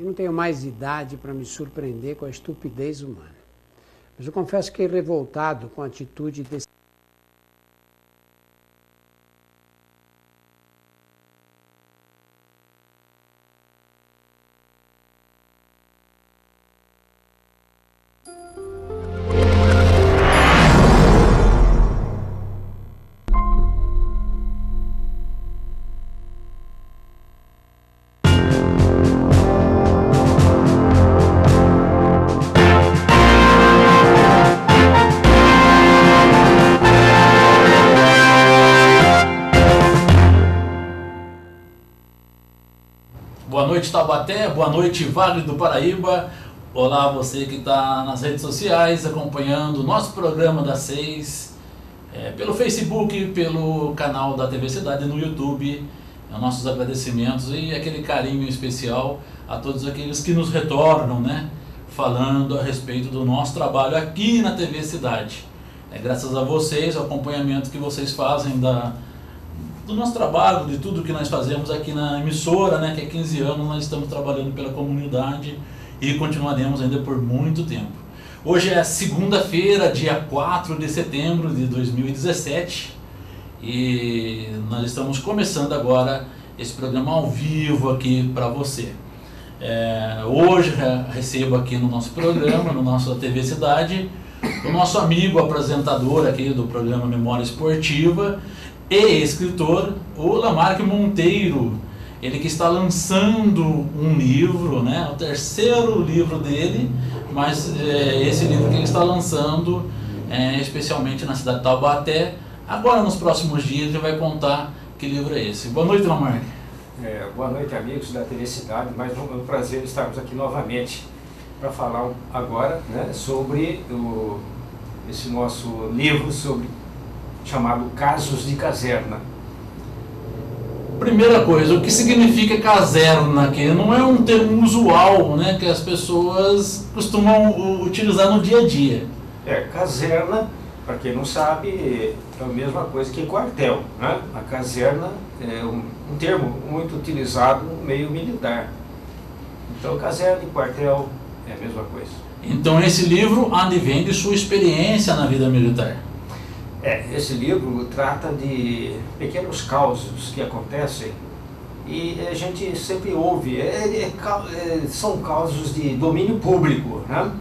não tenho mais idade para me surpreender com a estupidez humana. Mas eu confesso que fiquei revoltado com a atitude desse Boa noite, Taubaté, boa noite, Vale do Paraíba. Olá, você que está nas redes sociais acompanhando o nosso programa das 6, pelo Facebook, pelo canal da TV Cidade no YouTube. Nossos agradecimentos e aquele carinho especial a todos aqueles que nos retornam, né, falando a respeito do nosso trabalho aqui na TV Cidade. Graças a vocês, ao acompanhamento que vocês fazem do nosso trabalho, de tudo que nós fazemos aqui na emissora, né, que há 15 anos nós estamos trabalhando pela comunidade e continuaremos ainda por muito tempo. Hoje é segunda-feira, dia 4 de setembro de 2017 e nós estamos começando agora esse programa ao vivo aqui para você. Hoje recebo aqui no nosso programa, no nosso TV Cidade, o nosso amigo apresentador aqui do programa Memória Esportiva e escritor, o Lamarque Monteiro, ele que está lançando um livro, né, o terceiro livro dele, mas esse livro que ele está lançando, especialmente na cidade de Taubaté. Agora, nos próximos dias, ele vai contar que livro é esse. Boa noite, Lamarque. Boa noite, amigos da TV Cidade, mas é um prazer estarmos aqui novamente para falar agora, né, sobre esse nosso livro chamado Casos de Caserna. Primeira coisa, o que significa caserna? Que não é um termo usual, né, que as pessoas costumam utilizar no dia a dia. Caserna, para quem não sabe, é a mesma coisa que quartel, né? A caserna é um termo muito utilizado no meio militar. Então, caserna e quartel é a mesma coisa. Então, esse livro advém de sua experiência na vida militar. Esse livro trata de pequenos causos que acontecem e a gente sempre ouve, são causos de domínio público, né?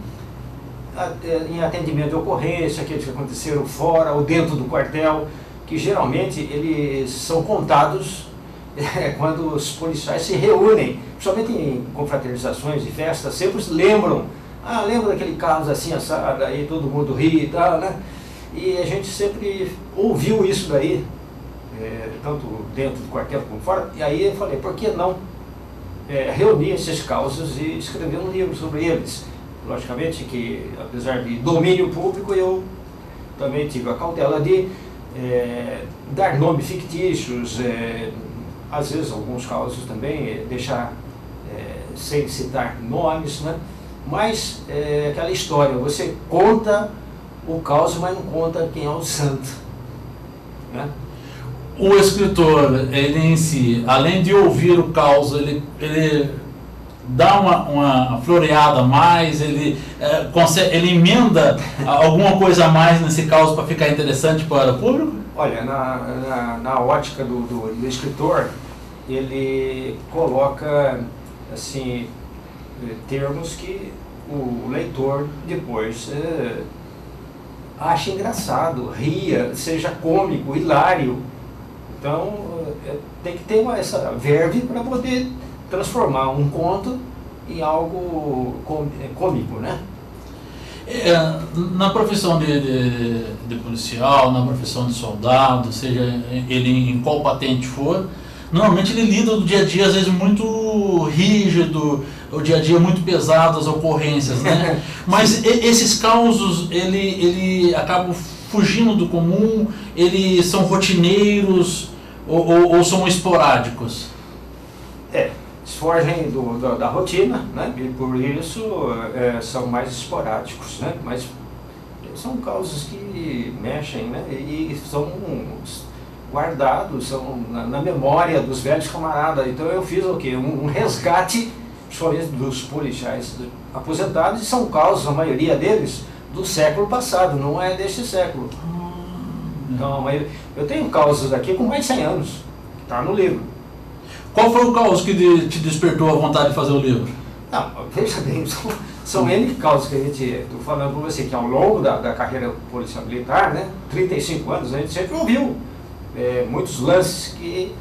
Em atendimento de ocorrência, aqueles que aconteceram fora ou dentro do quartel, que geralmente eles são contados quando os policiais se reúnem, principalmente em confraternizações e festas, sempre lembram, lembra daquele caso assim, assado, aí todo mundo ri e tal, né? E a gente sempre ouviu isso daí, tanto dentro do quartel como fora, e aí eu falei, por que não reunir esses causos e escrever um livro sobre eles? Logicamente que, apesar de domínio público, eu também tive a cautela de dar nomes fictícios, às vezes alguns causos também, deixar sem citar nomes, né? Mas aquela história, você conta o caos, mas não conta quem é o santo, né? O escritor, ele em si, além de ouvir o caos, ele dá uma floreada a mais, ele emenda alguma coisa a mais nesse caos para ficar interessante para o público? Olha, na ótica do escritor, ele coloca assim, termos que o leitor depois acha engraçado, ria, seja cômico, hilário. Então tem que ter essa verve para poder transformar um conto em algo cômico, né? Na profissão de policial, na profissão de soldado, seja ele em qual patente for, normalmente ele lida do dia a dia, às vezes, muito rígido, o dia a dia muito pesado, as ocorrências, né? Mas esses causos, ele acabam fugindo do comum, eles são rotineiros ou são esporádicos? Fogem da rotina, né? E por isso são mais esporádicos, né? Mas são causas que mexem, né? E são guardados, são na memória dos velhos camaradas. Então eu fiz o quê? Um resgate principalmente dos policiais aposentados, e são causos, a maioria deles, do século passado, não é deste século. Então, eu tenho causas aqui com mais de 100 anos, que está no livro. Qual foi o caos que te despertou a vontade de fazer o livro? Não, veja bem, são N causas que a gente, estou falando para você, que ao longo da carreira policial militar, né, 35 anos, a gente sempre ouviu muitos lances que,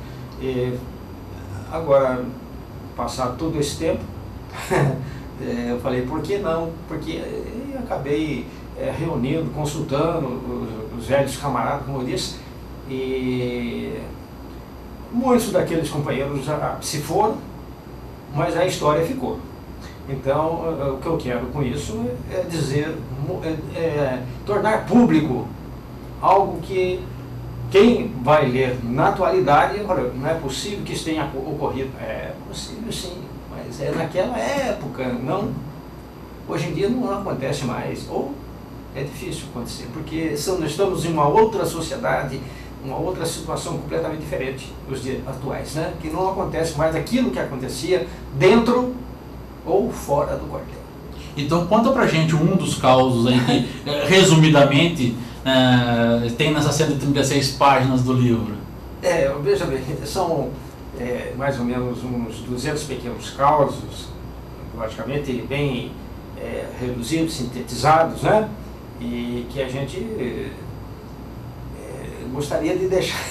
agora, passado todo esse tempo, eu falei, por que não? Porque eu acabei reunindo, consultando os velhos camaradas, como eu disse, e muitos daqueles companheiros já se foram, mas a história ficou. Então, o que eu quero com isso é dizer, tornar público algo que quem vai ler na atualidade, olha, não é possível que isso tenha ocorrido. É possível sim, mas é naquela época, não. Hoje em dia não acontece mais, ou é difícil acontecer, porque nós estamos em uma outra sociedade, uma outra situação completamente diferente dos dias atuais, né? Que não acontece mais aquilo que acontecia dentro ou fora do quartel. Então conta pra gente um dos causos aí que, resumidamente, tem nessas 136 páginas do livro. Veja bem, são mais ou menos uns 200 pequenos causos, logicamente bem reduzidos, sintetizados, né? E que a gente gostaria de deixar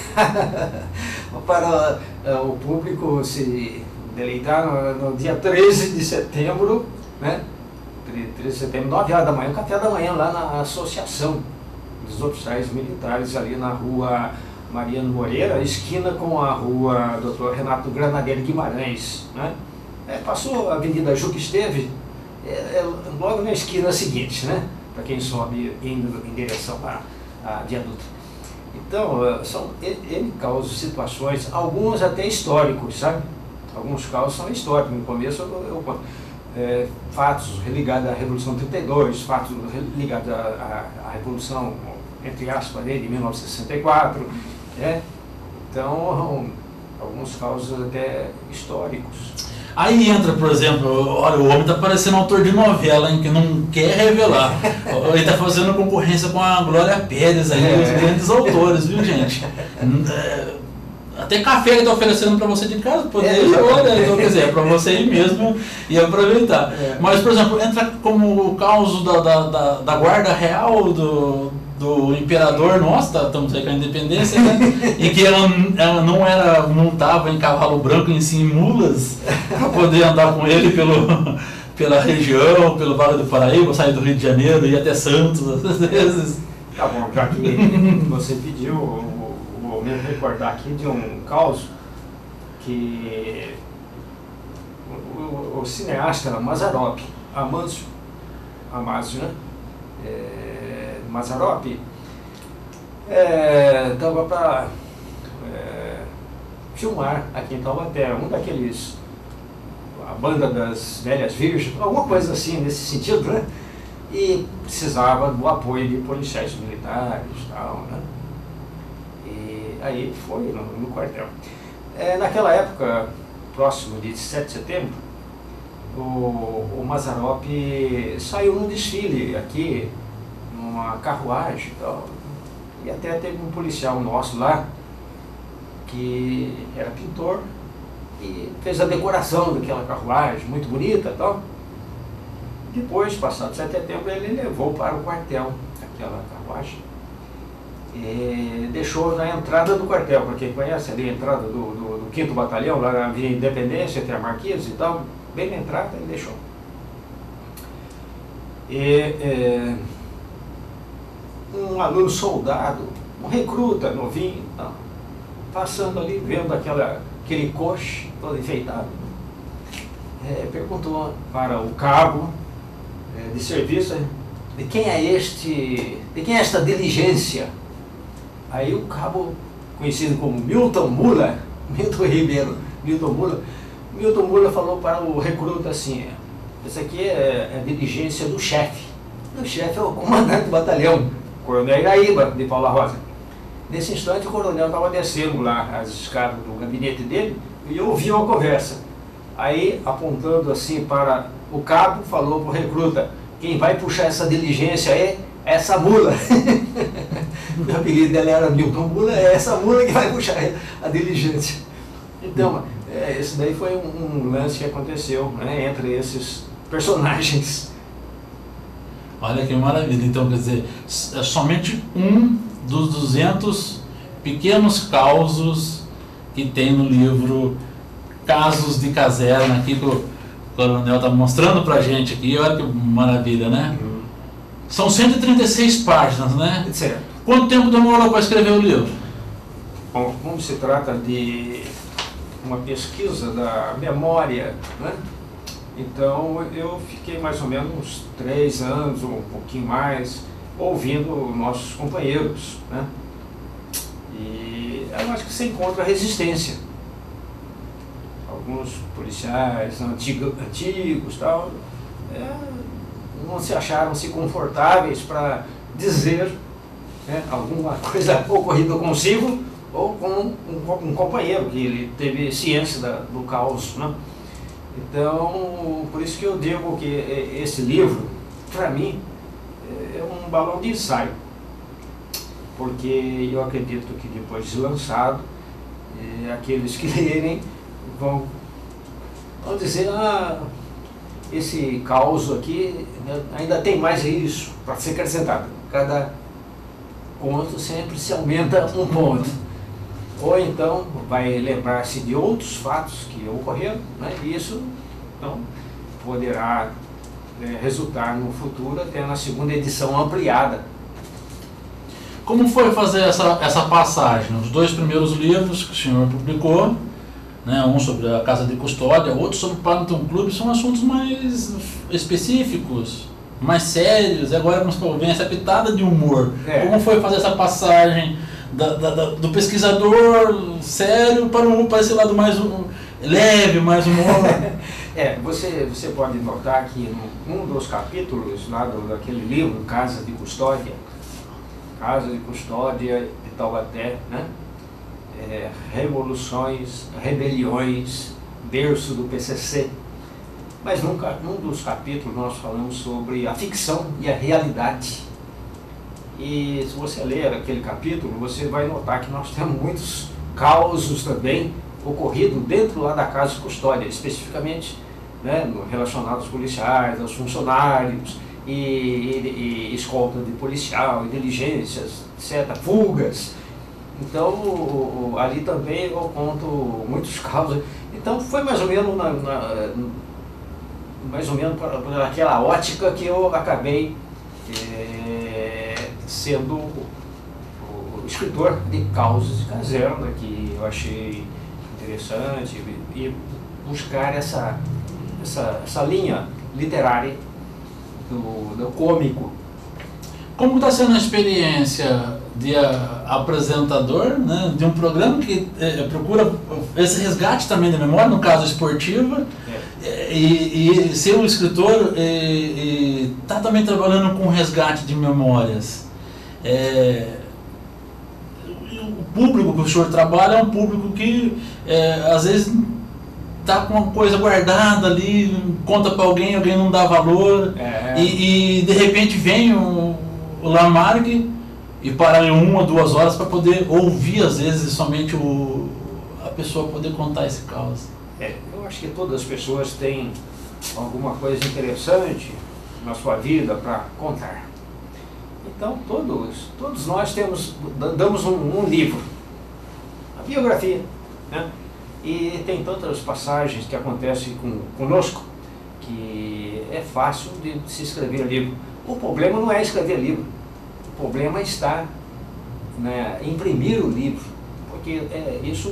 para o público se deleitar no dia 13 de setembro, né? 13 de setembro, 9 horas da manhã, um café da manhã lá na Associação dos Oficiais Militares, ali na rua Mariano Moreira, esquina com a rua Dr. Renato Granadeiro Guimarães, né? Passou a Avenida Juca Esteve, logo na esquina seguinte, né? Para quem sobe indo em direção a viaduto. Então, são N causos, situações, alguns até históricos, sabe? Alguns causos são históricos. No começo eu conto fatos ligados à Revolução 32, fatos ligados à Revolução, entre aspas, de 1964, né? Então, alguns causos até históricos. Aí entra, por exemplo, olha, o homem está parecendo autor de novela, hein, que não quer revelar. Ele está fazendo concorrência com a Glória Pérez aí, os grandes autores, viu, gente? Até café ele está oferecendo para você de casa, poder, olha, então, quer dizer, para você ir mesmo e aproveitar. Mas, por exemplo, entra como o caso da guarda real do imperador nosso, estamos aí com a independência, né? E que ela não estava em cavalo branco, em si em mulas, para poder andar com ele pela região, pelo Vale do Paraíba, sair do Rio de Janeiro e ir até Santos, às vezes. Tá bom, já que você pediu, vou me recordar aqui de um caso que o cineasta Mazzaropi, Amácio, né? Mazzaropi estava para filmar aqui em Taubaté, a banda das velhas virgens, alguma coisa assim nesse sentido, né? E precisava do apoio de policiais militares e tal, né? E aí foi no quartel. Naquela época, próximo de 7 de setembro, o Mazzaropi saiu num desfile aqui, numa carruagem e tal, e até teve um policial nosso lá, que era pintor, e fez a decoração daquela carruagem, muito bonita e tal. Depois, passado 7 de setembro, ele levou para o quartel aquela carruagem, e deixou na entrada do quartel, para quem conhece ali a entrada do 5º Batalhão, lá na Avenida Independência, entre a Marquesa e tal, bem na entrada ele deixou. Um aluno soldado, um recruta novinho, tal, passando ali, vendo aquele coche todo enfeitado, perguntou para o cabo de serviço, de quem é esta diligência? Aí o cabo, conhecido como Milton Mula falou para o recruta assim: essa aqui é a diligência do chefe. O chefe é o comandante do batalhão, Coronel Iraíba, de Paula Rosa. Nesse instante, o coronel estava descendo lá as escadas do gabinete dele e ouviu a conversa. Aí, apontando assim para o cabo, falou para o recruta: quem vai puxar essa diligência é essa mula. O apelido dela era Milton Mula, é essa mula que vai puxar a diligência. Então, esse daí foi um lance que aconteceu, né, entre esses personagens. Olha que maravilha. Então, quer dizer, é somente um dos 200 pequenos causos que tem no livro Casos de Caserna, aqui que o coronel está mostrando pra gente aqui. Olha que maravilha, né? São 136 páginas, né? Certo. Quanto tempo demorou para escrever o livro? Bom, como se trata de uma pesquisa da memória, né? Então eu fiquei mais ou menos uns 3 anos, ou um pouquinho mais, ouvindo nossos companheiros, né? E eu acho que você encontra resistência. Alguns policiais antigos tal, não se acharam-se confortáveis para dizer, né, alguma coisa ocorrida consigo ou com um companheiro que ele teve ciência do caos, né? Então, por isso que eu digo que esse livro, para mim, é um balão de ensaio, porque eu acredito que depois de lançado, aqueles que lerem vão dizer: esse caos aqui, né, ainda tem mais isso para ser acrescentado. Cada conto sempre se aumenta um ponto. Ou então vai lembrar-se de outros fatos que ocorreram, né, e isso então poderá resultar no futuro até na segunda edição ampliada. Como foi fazer essa passagem? Os 2 primeiros livros que o senhor publicou, né, um sobre a casa de custódia, outro sobre o Paddington Club, são assuntos mais específicos, mais sérios, e agora vem essa pitada de humor. Como foi fazer essa passagem do pesquisador sério para esse lado mais leve, mais humor? Você pode notar que num dos capítulos lá daquele livro, Casa de Custódia de Taubaté, né? Revoluções, rebeliões, berço do PCC. Mas num dos capítulos nós falamos sobre a ficção e a realidade. E se você ler aquele capítulo, você vai notar que nós temos muitos causos também ocorridos dentro lá da casa de custódia, especificamente, né, relacionados aos policiais, aos funcionários, e escolta de policial, e diligências, etc., fugas. Então, ali também eu conto muitos casos. Então, foi mais ou menos por aquela ótica que eu acabei sendo o escritor de Causos de Caserna, que eu achei interessante, e buscar essa linha literária do cômico. Como está sendo a experiência de apresentador, né, de um programa que procura esse resgate também da memória, no caso esportiva, e ser um escritor e está também trabalhando com resgate de memórias? O público que o senhor trabalha é um público que às vezes está com uma coisa guardada ali, conta para alguém não dá valor, e de repente vem o Lamarck e parar em 1 ou 2 horas para poder ouvir, às vezes, somente a pessoa poder contar esse caos. Eu acho que todas as pessoas têm alguma coisa interessante na sua vida para contar. Então todos nós damos um livro, a biografia, né? E tem tantas passagens que acontecem conosco que é fácil de se escrever livro. O problema não é escrever livro, o problema está, né, imprimir o livro, porque isso,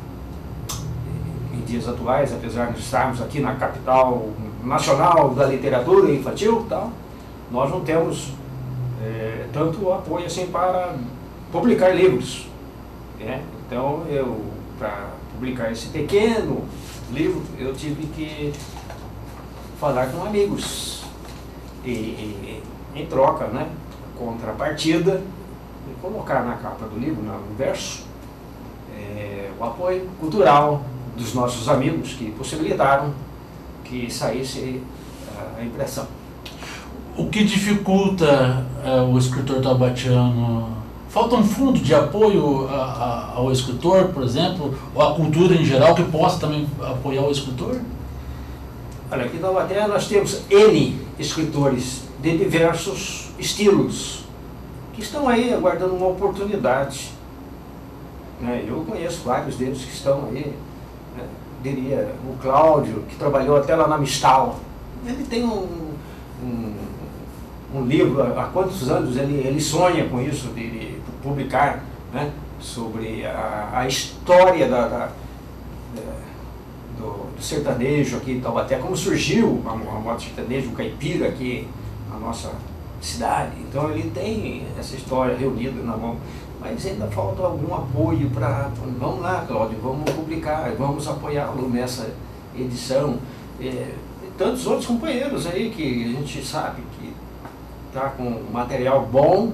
em dias atuais, apesar de estarmos aqui na capital nacional da literatura infantil, tal, nós não temos tanto apoio assim para publicar livros, né? Então, para publicar esse pequeno livro, eu tive que falar com amigos e em troca, né, contrapartida, colocar na capa do livro, no verso, o apoio cultural dos nossos amigos que possibilitaram que saísse a impressão. O que dificulta o escritor taubatiano? Falta um fundo de apoio ao escritor, por exemplo, ou à cultura em geral, que possa também apoiar o escritor? Olha, aqui em Taubaté nós temos N escritores de diversos estilos, que estão aí aguardando uma oportunidade. Eu conheço vários deles que estão aí, diria, o Cláudio, que trabalhou até lá na Mistal. Ele tem um livro, há quantos anos ele sonha com isso, de publicar, sobre a história do sertanejo aqui em Taubaté, como surgiu a moda sertanejo, o caipira aqui na nossa cidade. Então ele tem essa história reunida na mão, mas ainda falta algum apoio para, vamos lá, Cláudio, vamos publicar, vamos apoiá-lo nessa edição. E tantos outros companheiros aí que a gente sabe que está com material bom,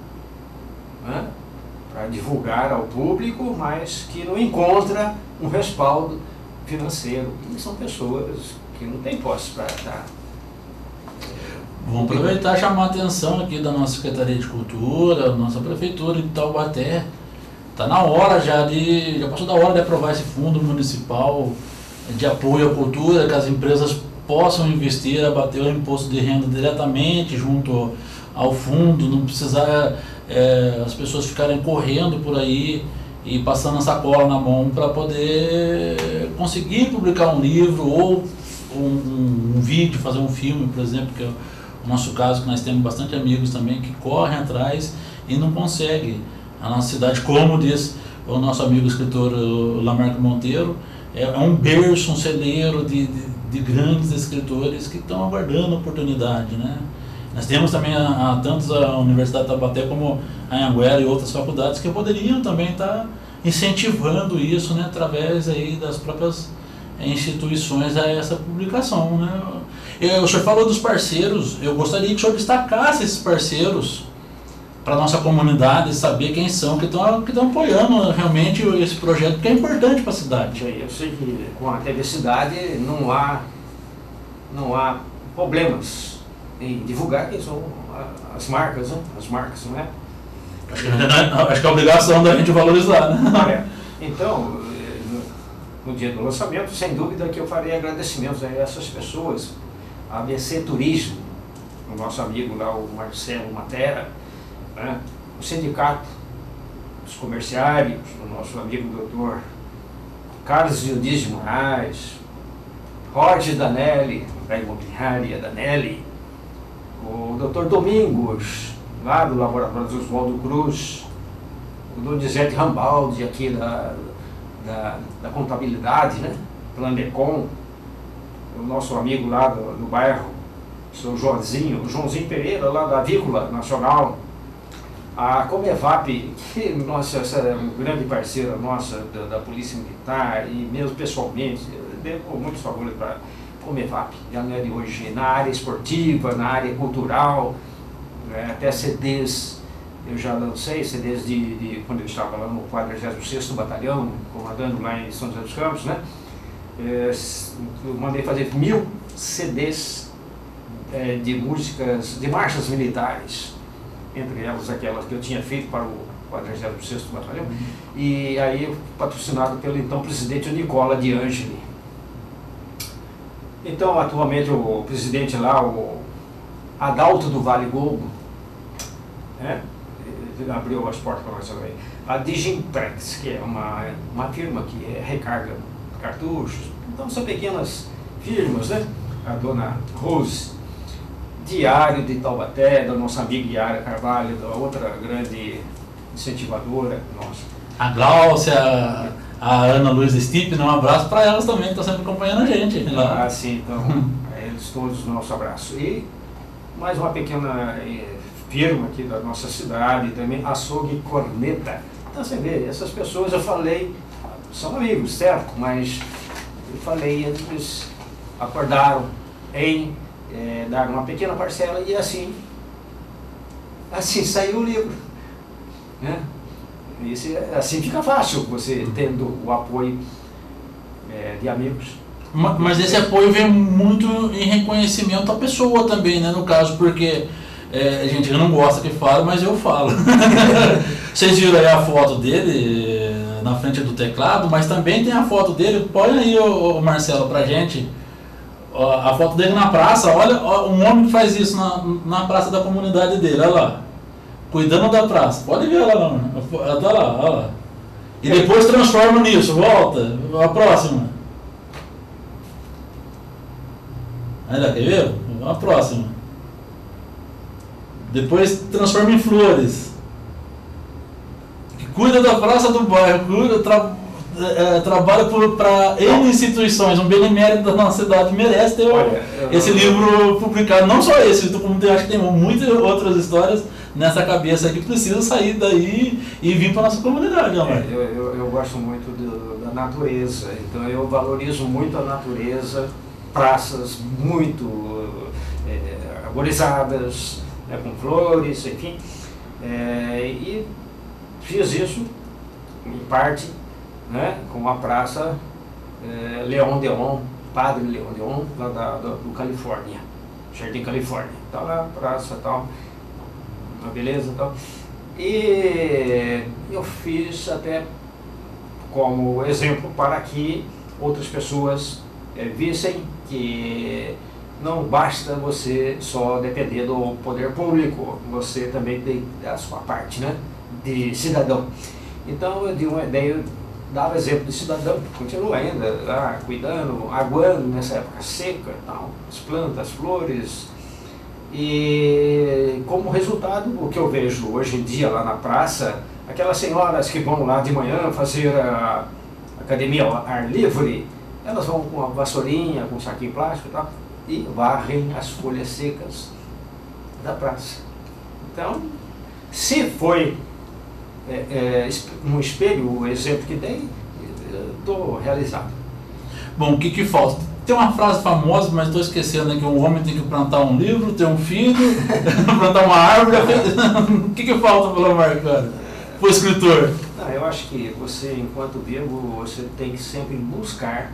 para divulgar ao público, mas que não encontra um respaldo financeiro. E são pessoas que não têm posse para dar. Vamos aproveitar e chamar a atenção aqui da nossa Secretaria de Cultura, da nossa Prefeitura de Taubaté. Está na hora já passou da hora de aprovar esse fundo municipal de apoio à cultura, que as empresas possam investir, abater o imposto de renda diretamente junto ao fundo, não precisar as pessoas ficarem correndo por aí e passando a sacola na mão para poder conseguir publicar um livro ou um vídeo, fazer um filme, por exemplo, que é o nosso caso, que nós temos bastante amigos também que correm atrás e não conseguem. A nossa cidade, como diz o nosso amigo escritor Lamarco Monteiro, é um berço, um celeiro de grandes escritores que estão aguardando a oportunidade, né? Nós temos também tanto a Universidade de Taubaté como a Anhanguera e outras faculdades que poderiam também estar incentivando isso, né, através aí das próprias instituições a essa publicação, né? O senhor falou dos parceiros, eu gostaria que o senhor destacasse esses parceiros para a nossa comunidade, saber quem são que estão apoiando realmente esse projeto, que é importante para a cidade. Eu sei que com a TV Cidade não há problemas em divulgar quem são as marcas, né? As marcas, não é? Acho que é a obrigação da gente valorizar, né? Então, no dia do lançamento, sem dúvida que eu farei agradecimentos a essas pessoas, a ABC Turismo, o nosso amigo lá, o Marcelo Matera, o Sindicato dos Comerciários, o nosso amigo doutor Carlos Dionísio de Moraes, Roger Danelli, da imobiliária Danelli, o doutor Domingos, lá do Laboratório do Oswaldo Cruz, o Donizete Rambaldi, aqui da contabilidade, né? Planecom, o nosso amigo lá do bairro, o seu Joãozinho Pereira, lá da Avícola Nacional, a Comevap, que nossa, essa é uma grande parceira nossa da Polícia Militar, e mesmo pessoalmente, eu devo muitos favores para a Comevap, já não é de hoje, na área esportiva, na área cultural, até CDs, eu já lancei CDs de quando eu estava lá no 46º Batalhão, comandando lá em São José dos Campos, né? Eu mandei fazer 1000 CDs de músicas, de marchas militares, entre elas aquelas que eu tinha feito para o 46º Batalhão, e aí patrocinado pelo então presidente Nicola de Angeli. Então, atualmente o presidente lá, o Adalto do Vale Golbo, abriu as portas para nós também. A Digimprex, que é uma firma que recarga cartuchos. Então são pequenas firmas, né? A dona Rose, Diário de Taubaté, da nossa amiga Yara Carvalho, da outra grande incentivadora nossa. A Gláucia, a Ana Luísa Stipe, um abraço para elas também, que estão sempre acompanhando a gente. Lá. Sim, então, a eles todos, nosso abraço. E mais uma pequena firma aqui da nossa cidade, também, Açougue Corneta. Então você vê, essas pessoas eu falei, são amigos, certo? Mas eu falei, eles acordaram em dar uma pequena parcela e assim saiu o livro, né? Assim fica fácil, você tendo o apoio de amigos. Mas esse apoio vem muito em reconhecimento à pessoa também, né, no caso, porque gente não gosta que fala, mas eu falo. Vocês viram aí a foto dele na frente do teclado, mas também tem a foto dele, põe aí, o Marcelo, pra gente, a foto dele na praça. Olha, um homem que faz isso na praça da comunidade dele, olha lá, cuidando da praça, pode ver lá, tá lá, olha lá. E depois transforma nisso, volta, a próxima. Ainda quer ver? A próxima. Depois transforma em flores. Que cuida da praça do bairro, trabalha para N instituições, um benemérito da nossa cidade, merece ter esse livro publicado. Não só esse, como eu acho que tem muitas outras histórias nessa cabeça que precisa sair daí e vir para a nossa comunidade. Eu gosto muito da natureza, então eu valorizo muito a natureza, praças muito arborizadas, com flores, enfim, e fiz isso em parte, né, com a praça Leon Deon, Padre Leon Deon, lá do Califórnia, Jardim Califórnia, tá lá, praça tal, uma beleza tal, e eu fiz até como exemplo para que outras pessoas vissem que não basta você só depender do poder público, você também tem a sua parte, né, de cidadão. Então eu dei uma ideia, dava exemplo de cidadão, continua ainda lá cuidando, aguando nessa época seca, tal, as plantas, as flores. E como resultado, o que eu vejo hoje em dia lá na praça, aquelas senhoras que vão lá de manhã fazer a academia ao ar livre, elas vão com a vassourinha, com um saquinho plástico e tal, e varrem as folhas secas da praça. Então, se foi no espelho o exemplo que dei, estou realizado. Bom, o que falta? Tem uma frase famosa, mas estou esquecendo, né, que um homem tem que plantar um livro, ter um filho, plantar uma árvore. O que falta para o Marcano, para o escritor? Não, eu acho que você, enquanto vivo, você tem que sempre buscar.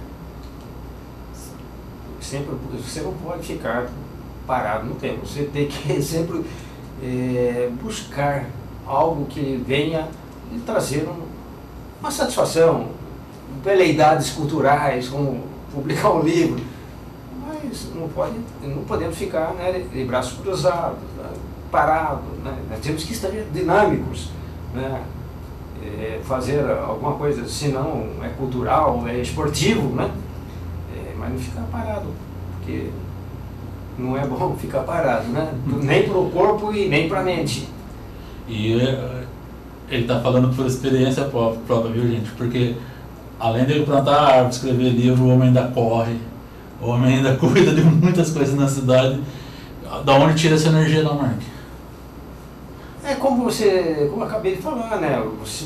Você não pode ficar parado no tempo, você tem que sempre buscar algo que venha lhe trazer uma satisfação, veleidades culturais, como publicar um livro, mas não podemos ficar, né, de braços cruzados, né, parados, né? Nós temos que estar dinâmicos, né? Fazer alguma coisa, se não é cultural, é esportivo, né? Mas não ficar parado, porque não é bom ficar parado, né? Nem para o corpo e nem para a mente. E ele está falando por experiência própria, viu, gente? Porque além de ele plantar árvore, escrever livro, o homem ainda corre, o homem ainda cuida de muitas coisas na cidade. Da onde tira essa energia, não, Mark? Como eu acabei de falar, né?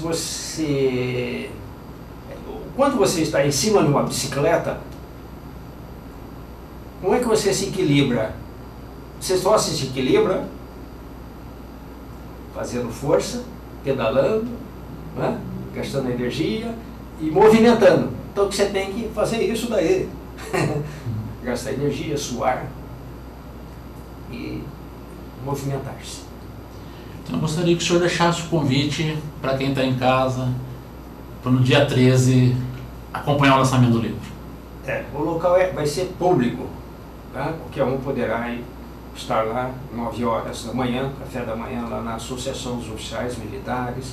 Quando você está em cima de uma bicicleta, como é que você se equilibra? Você só se equilibra fazendo força, pedalando, né? Gastando energia e movimentando. Então você tem que fazer isso daí. Gastar energia, suar e movimentar-se. Então eu gostaria que o senhor deixasse o convite para quem está em casa, para no dia 13 acompanhar o lançamento do livro. O local vai ser público, tá? Qualquer um poderá estar lá 9 horas da manhã, café da manhã, lá na Associação dos Oficiais Militares,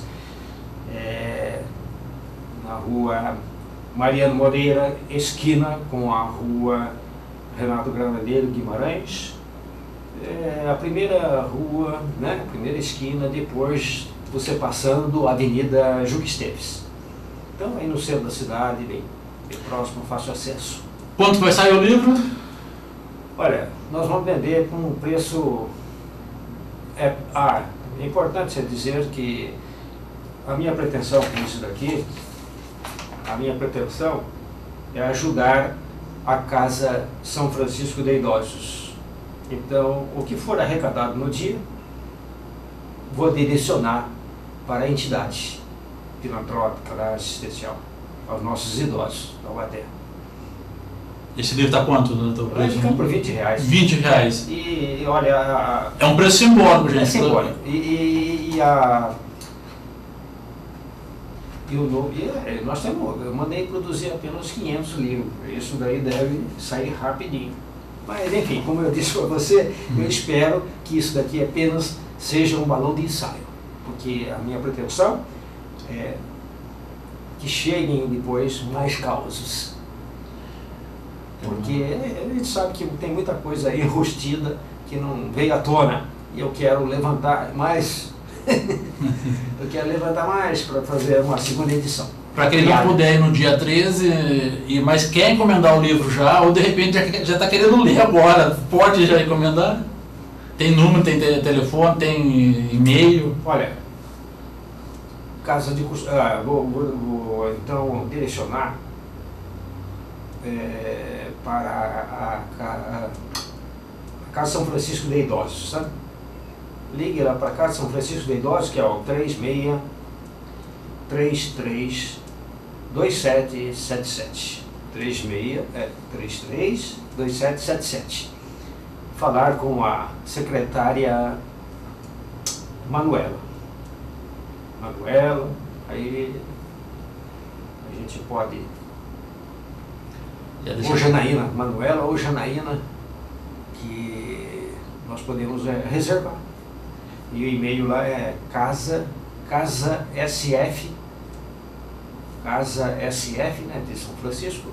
na rua Mariano Moreira, esquina com a rua Renato Granadeiro Guimarães, a primeira rua, né, a primeira esquina, depois você passando a Avenida Júlio Esteves. Então aí no centro da cidade, bem próximo, fácil acesso. Quanto vai sair o livro? Olha, nós vamos vender com um preço... É importante dizer que a minha pretensão com isso daqui, a minha pretensão é ajudar a Casa São Francisco de Idosos. Então, o que for arrecadado no dia, vou direcionar para a entidade filantrópica, assistencial, aos nossos idosos da Taubaté. Esse livro está quanto, doutor? Vai ficar por R$20. R$20. E olha... É um preço simbólico, gente. É simbólico. Nós temos, eu mandei produzir apenas 500 livros. Isso daí deve sair rapidinho. Mas enfim, como eu disse para você, eu espero que isso daqui apenas seja um balão de ensaio. Porque a minha pretensão é que cheguem depois mais causos. Porque a gente sabe que tem muita coisa aí enrustida que não veio à tona. E eu quero levantar mais. Eu quero levantar mais para fazer uma segunda edição. Para quem não puder ir no dia 13, mas quer encomendar o livro já, ou de repente já está querendo ler agora, pode já encomendar? Tem número, tem telefone, tem e-mail? Olha, casa de vou então direcionar para a Casa São Francisco de Idosos, sabe? Ligue lá para a Casa São Francisco de Idosos, que é o 3633-2777. 3633-2777. Falar com a secretária Manuela, aí a gente pode... Ou Janaína, Manuela ou Janaína, que nós podemos reservar. E o e-mail lá é casa SF, né, de São Francisco,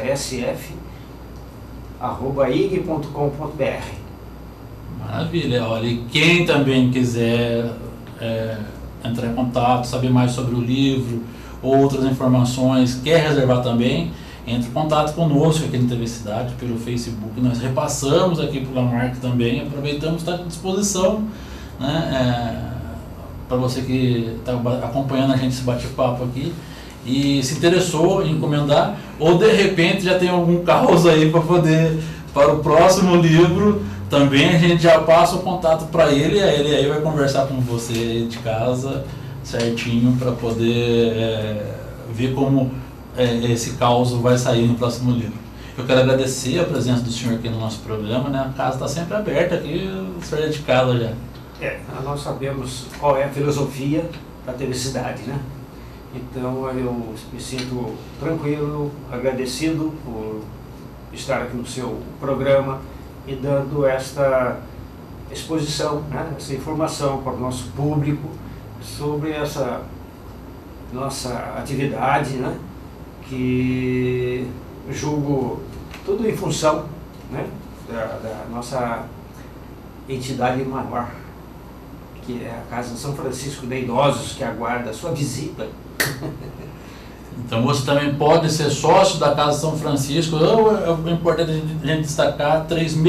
casasf@ig.com.br. Maravilha, olha, e quem também quiser entrar em contato, saber mais sobre o livro, outras informações, quer reservar também, entre em contato conosco aqui na TV Cidade, pelo Facebook, nós repassamos aqui para o Lamarck também, aproveitamos estar à disposição, né, para você que está acompanhando a gente esse bate-papo aqui e se interessou em encomendar, ou de repente já tem algum caos aí para o próximo livro, também a gente já passa o contato para ele aí vai conversar com você de casa certinho para poder ver como esse caos vai sair no próximo livro. Eu quero agradecer a presença do senhor aqui no nosso programa, né? A casa está sempre aberta aqui, o senhor é de casa já. Nós sabemos qual é a filosofia da TV Cidade, né? Então eu me sinto tranquilo, agradecido por estar aqui no seu programa e dando esta exposição, né? Essa informação para o nosso público sobre essa nossa atividade, né? Que julgo tudo em função, né? da nossa entidade maior, que é a Casa São Francisco de Idosos, que aguarda a sua visita. Então você também pode ser sócio da Casa São Francisco. É importante a gente destacar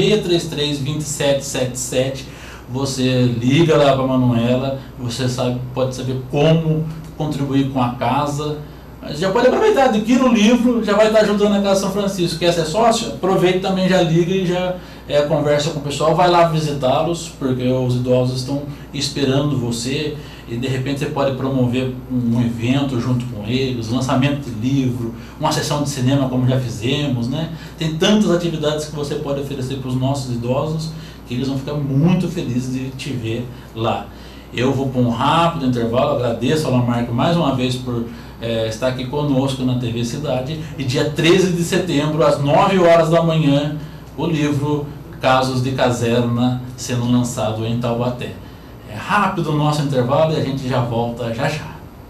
3633-2777. Você liga lá para a Manuela, você pode saber como contribuir com a casa. Mas já pode aproveitar, adquira o livro, já vai estar ajudando a Casa São Francisco. Quer ser sócio? Aproveita também, já liga e já conversa com o pessoal, vai lá visitá-los, porque os idosos estão esperando você e de repente você pode promover um evento junto com eles, lançamento de livro, uma sessão de cinema como já fizemos, né? Tem tantas atividades que você pode oferecer para os nossos idosos que eles vão ficar muito felizes de te ver lá. Eu vou para um rápido intervalo, agradeço ao Lamarck mais uma vez por estar aqui conosco na TV Cidade, e dia 13 de setembro, às 9 horas da manhã, o livro Casos de Caserna sendo lançado em Taubaté. É rápido o nosso intervalo e a gente já volta já já.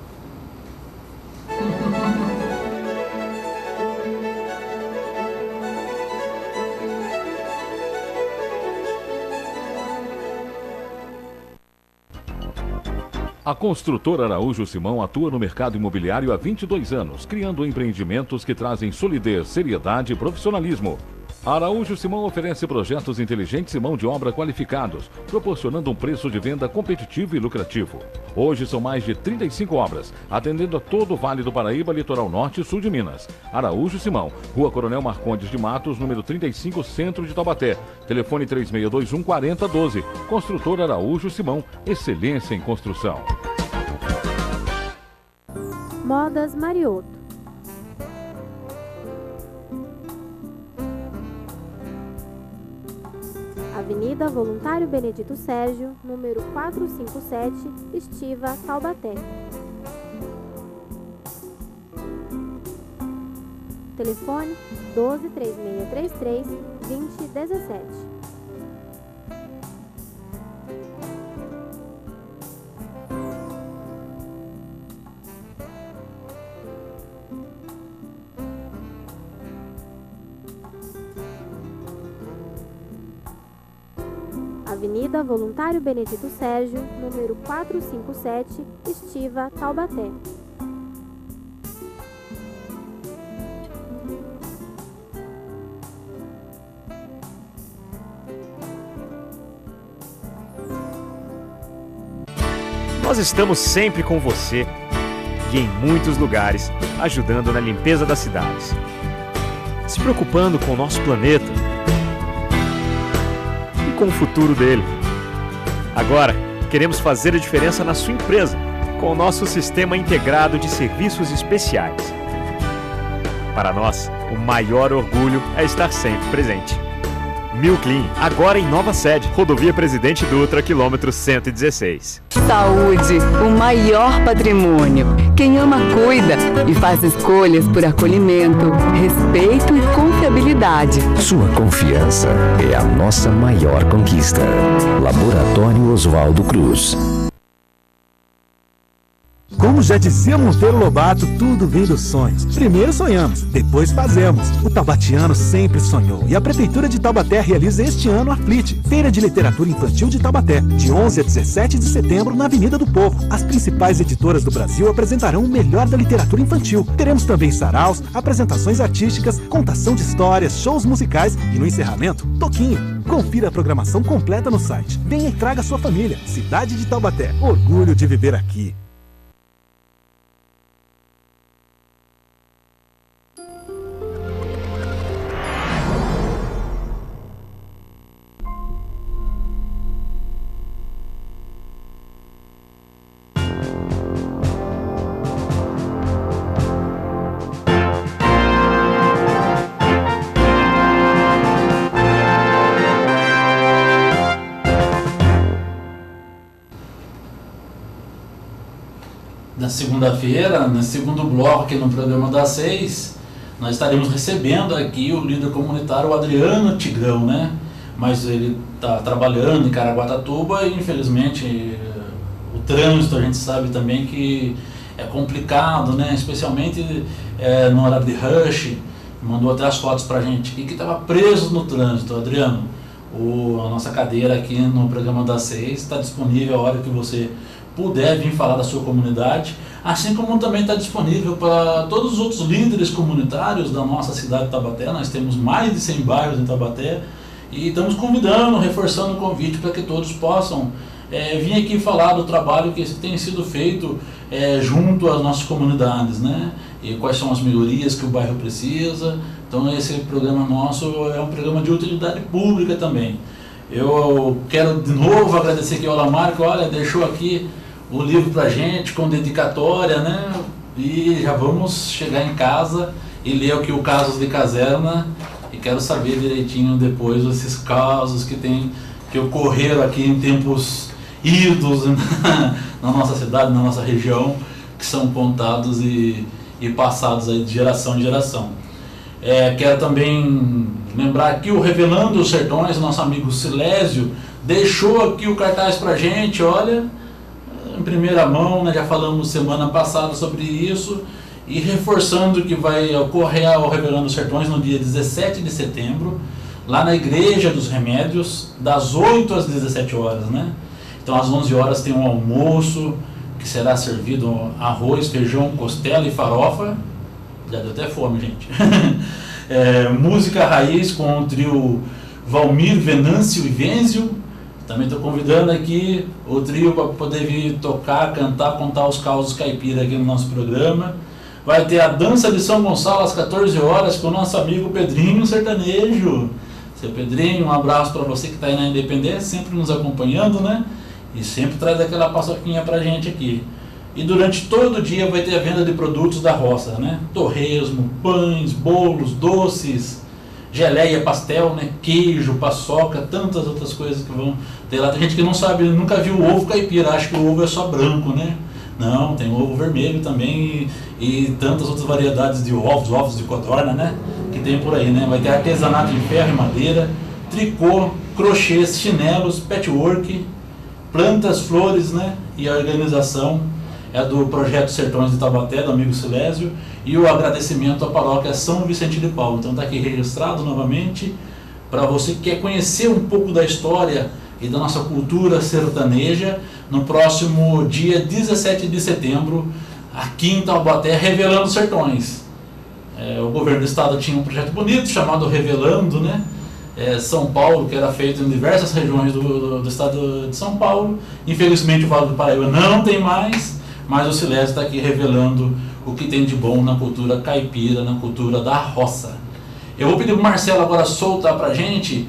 A construtora Araújo Simão atua no mercado imobiliário há 22 anos, criando empreendimentos que trazem solidez, seriedade e profissionalismo. A Araújo Simão oferece projetos inteligentes e mão de obra qualificados, proporcionando um preço de venda competitivo e lucrativo. Hoje são mais de 35 obras, atendendo a todo o Vale do Paraíba, Litoral Norte e Sul de Minas. Araújo Simão, Rua Coronel Marcondes de Matos, número 35, Centro de Taubaté. Telefone 3621-4012. Construtora Araújo Simão, excelência em construção. Modas Marioto. Avenida Voluntário Benedito Sérgio, número 457, Estiva, Taubaté. Telefone 123633 2017. Avenida Voluntário Benedito Sérgio, número 457, Estiva, Taubaté. Nós estamos sempre com você e em muitos lugares, ajudando na limpeza das cidades, se preocupando com o nosso planeta e com o futuro dele. Agora, queremos fazer a diferença na sua empresa com o nosso sistema integrado de serviços especiais. Para nós, o maior orgulho é estar sempre presente. Milclean, agora em nova sede, Rodovia Presidente Dutra, quilômetro 116. Saúde, o maior patrimônio. Quem ama, cuida e faz escolhas por acolhimento, respeito e confiabilidade. Sua confiança é a nossa maior conquista. Laboratório Oswaldo Cruz. Como já dizia Monteiro Lobato, tudo vem dos sonhos. Primeiro sonhamos, depois fazemos. O taubatiano sempre sonhou e a Prefeitura de Taubaté realiza este ano a FLIT, Feira de Literatura Infantil de Taubaté, de 11 a 17 de setembro na Avenida do Povo. As principais editoras do Brasil apresentarão o melhor da literatura infantil. Teremos também saraus, apresentações artísticas, contação de histórias, shows musicais e no encerramento, toquinho. Confira a programação completa no site. Venha e traga sua família. Cidade de Taubaté, orgulho de viver aqui. Na segunda-feira, no segundo bloco aqui no programa das 6, nós estaremos recebendo aqui o líder comunitário Adriano Tigrão, né? Mas ele está trabalhando em Caraguatatuba e infelizmente o trânsito a gente sabe também que é complicado, né? Especialmente no horário de rush. Mandou até as fotos pra gente aqui que estava preso no trânsito. Adriano, a nossa cadeira aqui no programa das 6 está disponível a hora que você puder vir falar da sua comunidade, assim como também está disponível para todos os outros líderes comunitários da nossa cidade de Taubaté. Nós temos mais de 100 bairros em Taubaté e estamos convidando, reforçando o convite para que todos possam vir aqui falar do trabalho que tem sido feito junto às nossas comunidades, né? E quais são as melhorias que o bairro precisa. Então esse programa nosso é um programa de utilidade pública também. Eu quero de novo agradecer aqui ao Lamar, que olha, deixou aqui o livro pra gente com dedicatória, né? E já vamos chegar em casa e ler aqui o Casos de Caserna e quero saber direitinho depois esses casos que ocorreram aqui em tempos idos na nossa cidade, na nossa região, que são contados e passados aí de geração em geração. Quero também lembrar aqui o Revelando os Sertões, nosso amigo Silésio deixou aqui o cartaz pra gente, olha, em primeira mão, né? Já falamos semana passada sobre isso e reforçando que vai ocorrer o Revelando os Sertões no dia 17 de setembro, lá na Igreja dos Remédios, das 8 às 17 horas, né? Então às 11 horas tem um almoço que será servido arroz, feijão, costela e farofa. Já deu até fome, gente. Música raiz com o trio Valmir, Venâncio e Venzio. Também estou convidando aqui o trio para poder vir tocar, cantar, contar os causos caipira aqui no nosso programa. Vai ter a dança de São Gonçalo às 14 horas com o nosso amigo Pedrinho Sertanejo. Seu Pedrinho, um abraço para você que está aí na Independência, sempre nos acompanhando, né? E sempre traz aquela paçoquinha pra gente aqui. E durante todo o dia vai ter a venda de produtos da roça, né? Torresmo, pães, bolos, doces, geleia, pastel, né? Queijo, paçoca, tantas outras coisas que vão ter lá. Tem gente que não sabe, nunca viu o ovo caipira, acha que o ovo é só branco, né? Não, tem ovo vermelho também e tantas outras variedades de ovos de codorna, né? Que tem por aí, né? Vai ter artesanato em ferro e madeira, tricô, crochês, chinelos, patchwork, plantas, flores, né? E a organização é do Projeto Sertões de Taubaté, do amigo Silésio, e o agradecimento à paróquia São Vicente de Paulo. Então está aqui registrado novamente, para você que quer conhecer um pouco da história e da nossa cultura sertaneja, no próximo dia 17 de setembro, aqui em Taubaté, Revelando Sertões. O governo do estado tinha um projeto bonito chamado Revelando, né? São Paulo, que era feito em diversas regiões do estado de São Paulo. Infelizmente o Vale do Paraíba não tem mais, mas o Silésio está aqui revelando o que tem de bom na cultura caipira, na cultura da roça. Eu vou pedir para o Marcelo agora soltar para a gente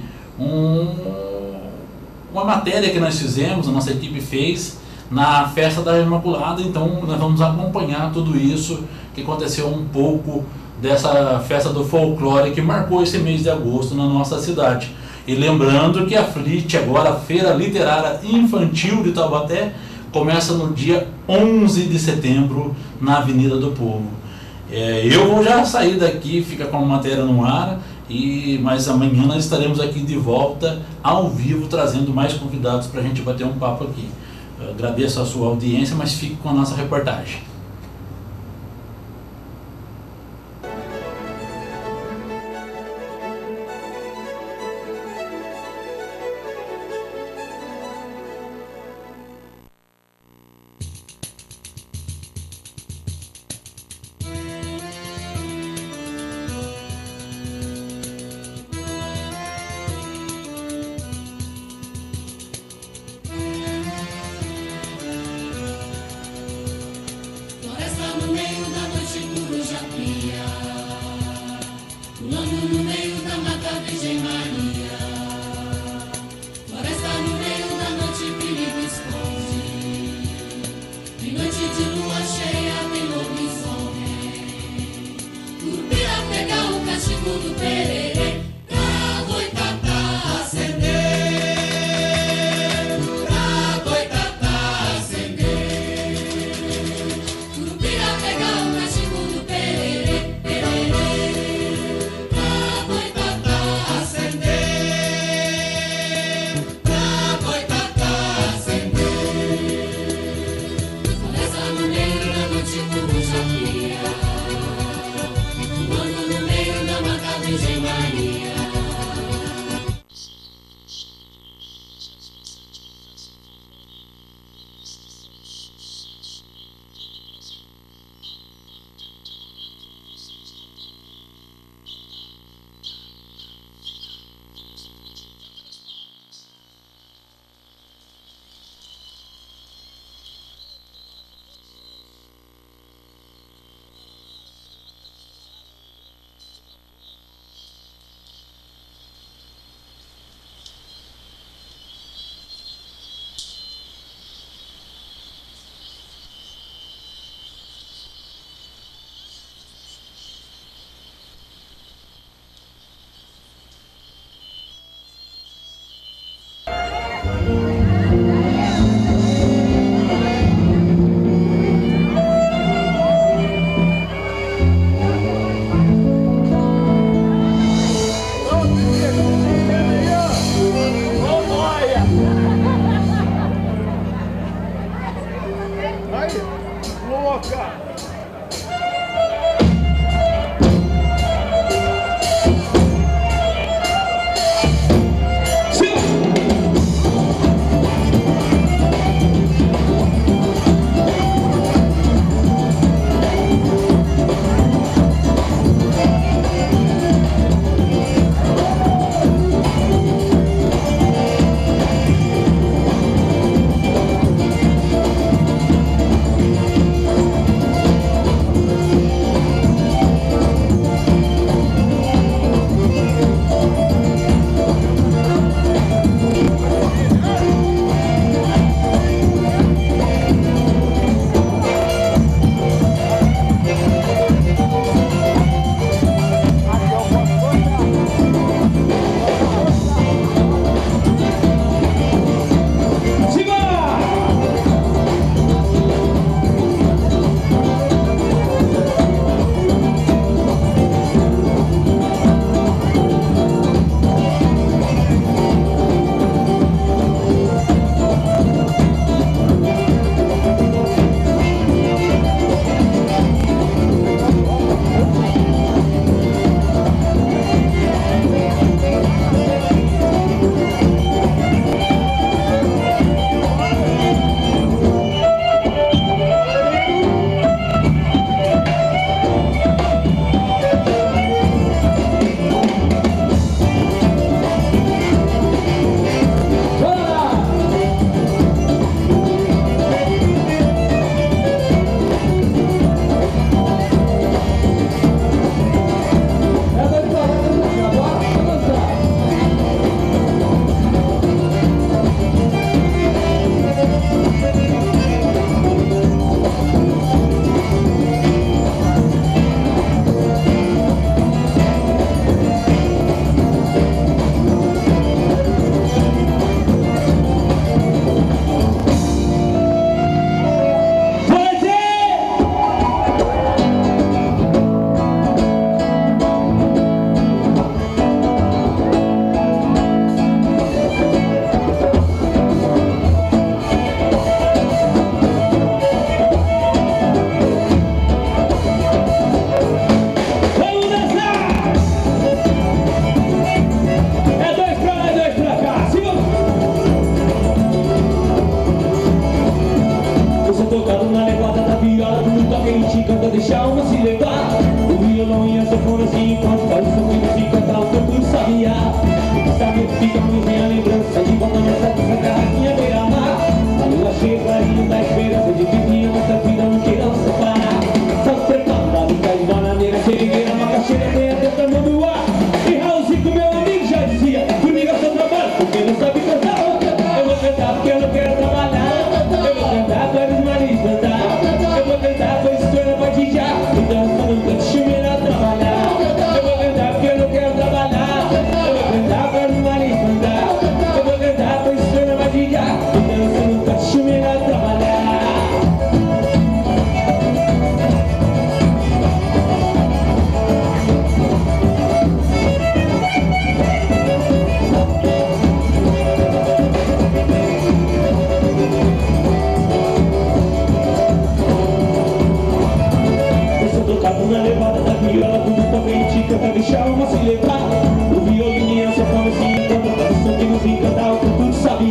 uma matéria que nós fizemos, a nossa equipe fez, na Festa da Imaculada. Então nós vamos acompanhar tudo isso que aconteceu, um pouco dessa festa do folclore que marcou esse mês de agosto na nossa cidade. E lembrando que a FLIT, agora a Feira Literária Infantil de Taubaté, começa no dia 11 de setembro na Avenida do Povo. Eu vou já sair daqui, fica com a matéria no ar, mas amanhã nós estaremos aqui de volta ao vivo, trazendo mais convidados para a gente bater um papo aqui. Eu agradeço a sua audiência, mas fique com a nossa reportagem.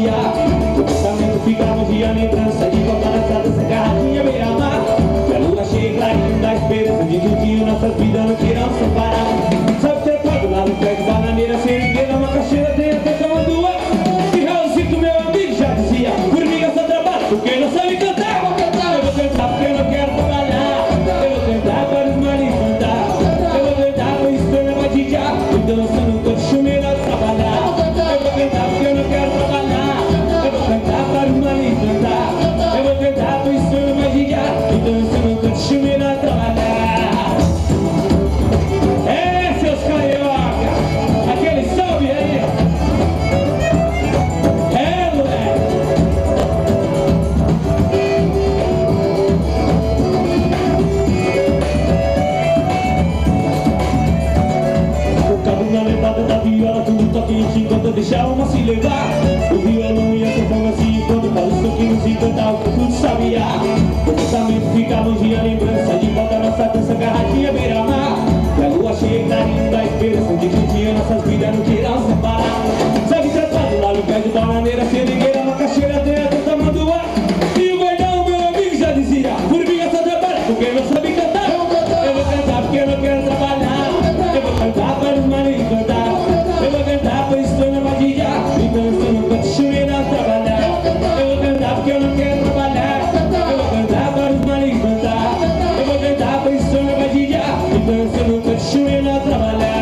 sabiá. O pensamento ficava um dia lembrança de voltar nessa dança garrafinha beira-mar. E a lua cheia clarinha da esperança de que um dia nossas vidas não irão separar. Sabe trepado lá no pé de bananeira, seringueira, uma caixeira tem até tamanduá. E Raulzito, meu amigo, já dizia, por mim eu só trabalho porque não sabe cantar. Eu vou cantar porque eu não quero trabalhar. Eu vou cantar para os mares cantar. Eu vou cantar para o estranho vai de já. Então eu não tô de chumeira a trabalhar. Eu vou cantar porque eu não quero trabalhar. Eu vou cantar para os mares cantar. Eu vou cantar para o estranho vai de já. Então eu não tô de chumeira a trabalhar. É, seus carioca, aquele salve aí. É, moleque. Focado na levada da viola, tudo toque enquanto deixa uma se levar. O violão e a sanfona se encontram, para os toquinos e cantar o que tudo sabia. O pensamento ficava um dia lembrança de volta nossa dança garrafinha beira-mar. E a lua cheia clarinha da esperança de que um dia nossas vidas não irão separar. Sabe tratado lá no pé de bananeira, seringueira, uma caixeira dentro da tamanduá. E o guardão, meu amigo, já dizia, por mim eu só trabalho porque não sabe cantar. Eu vou cantar porque eu não quero trabalhar. Eu vou cantar para os manos cantar. Eu vou cantar para o estranho vadilhar. Então eu não canto chumeira a trabalhar. Eu vou cantar porque eu não quero trabalhar. Eu vou cantar para os manos cantar. Eu vou cantar para o estranho vadilhar. Então eu não canto chumeira a trabalhar.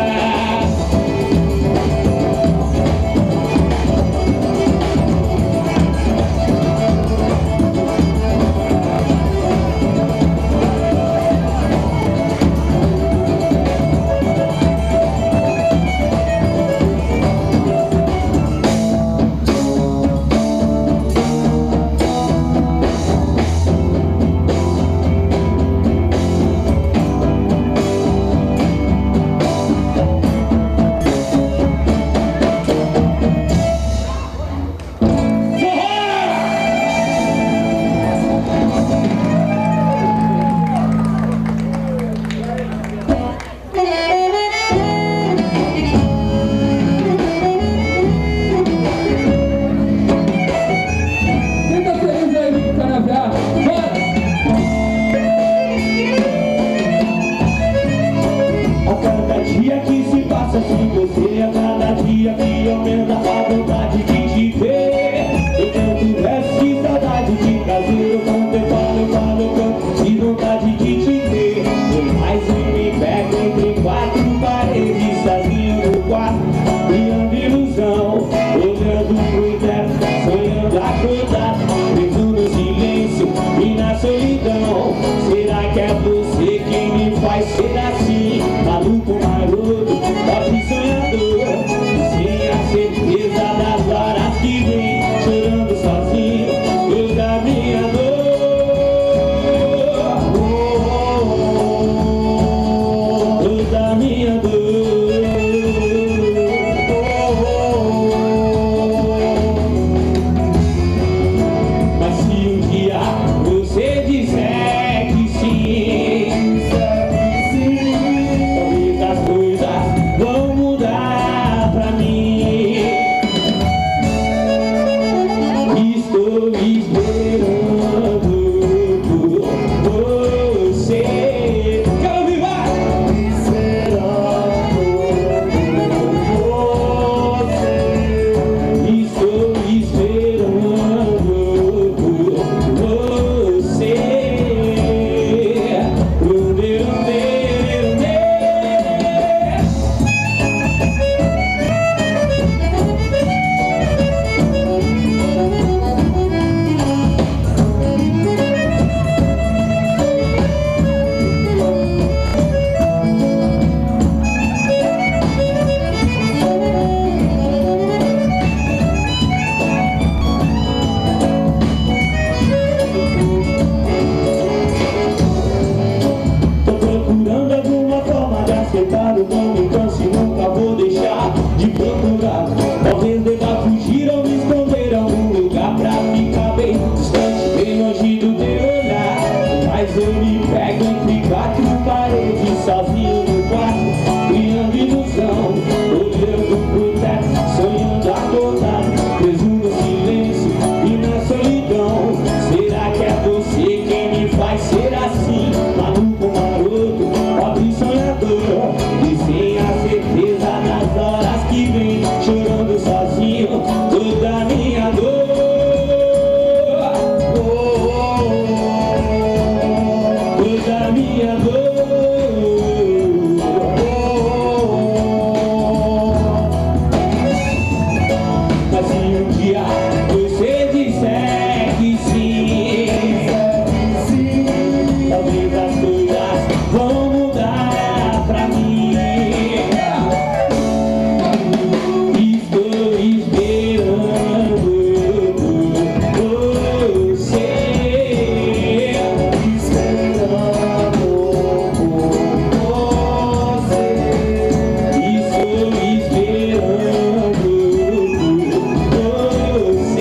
dia você disser que sim, talvez as coisas vão mudar pra mim. Estou esperando você, esperando você. Estou esperando você.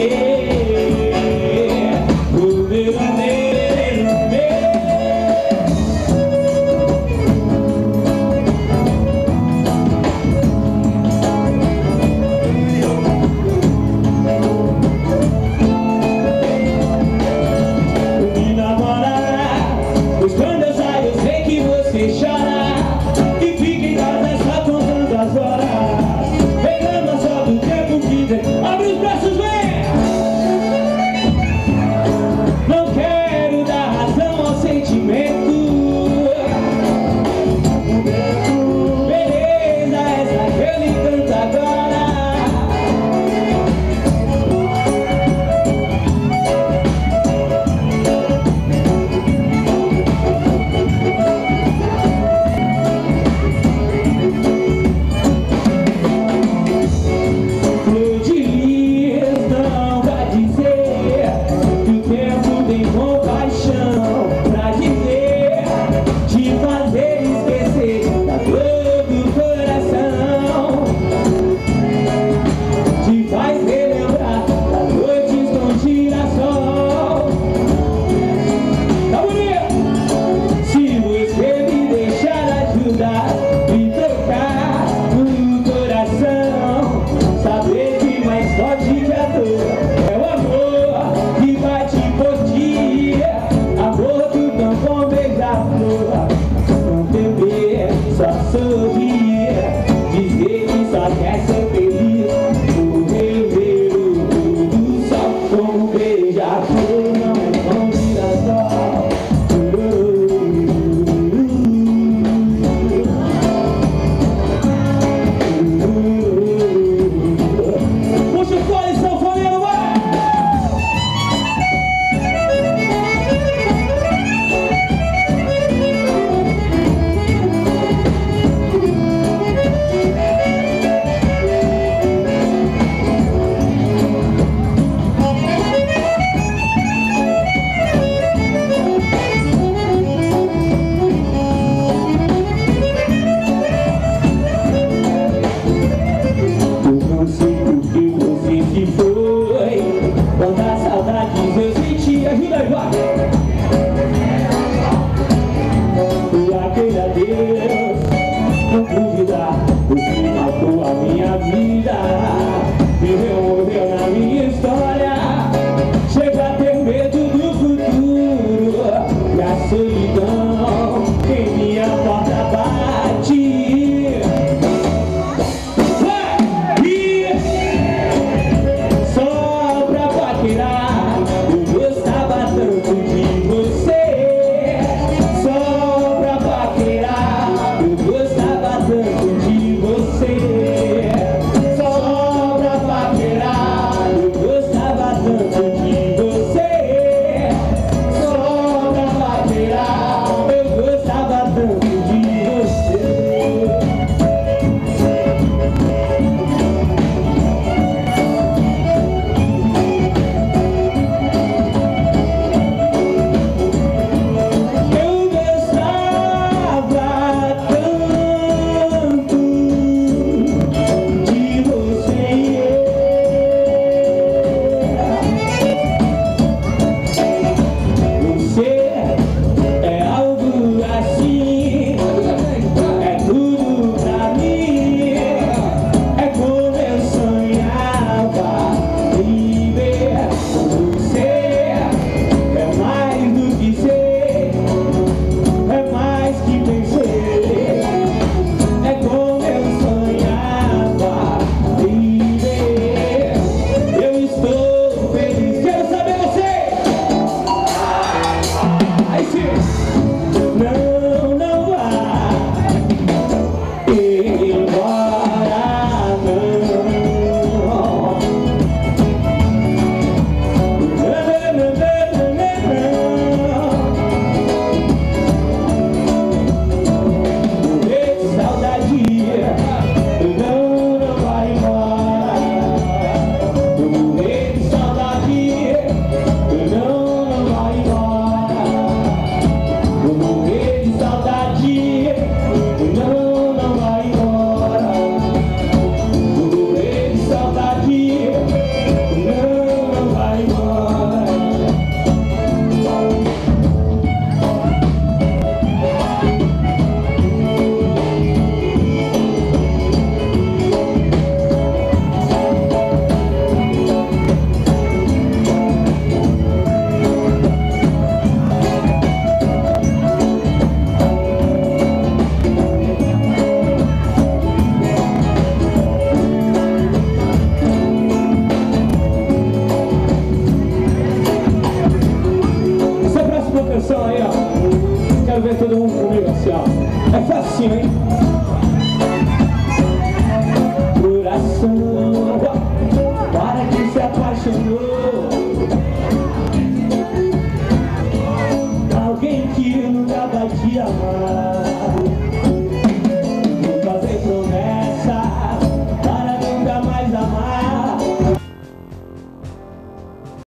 apaixonou. Alguém que nunca vai te amar.